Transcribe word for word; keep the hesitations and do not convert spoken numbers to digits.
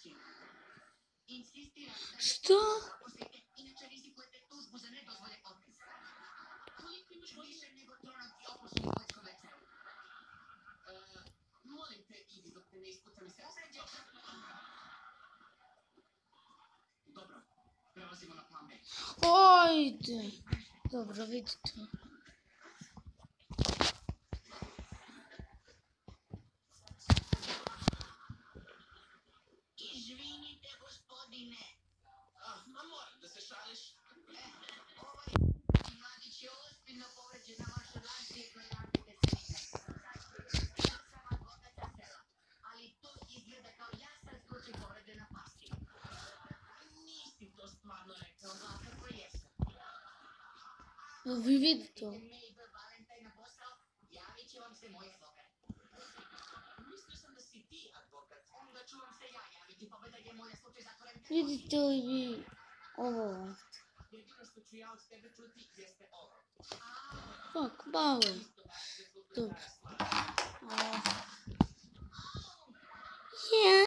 Što? Ajde. Dobro, vidite. Izvinite, gospodine. Ma moram da se šališ. Ovaj mladić je ozbiljno povređen na vašoj lancijskoj razlike sredine. Ja sam advokata sela, ali to izgleda kao jasan slučaj povrede na pasti. Nisi to stvarno rekao, a kako jesam? Vi vidite. Mabel Valentine na posao, javit će vam se moj advokat. Mislio sam da si ti advokat, onda ću vam se ja javiti, pa da je moj slučaj zatvoren. Vidite li vi ovo? Jedino što ću ja od tebe čuti jeste ovo. Tak, malo. Dobro. Ja.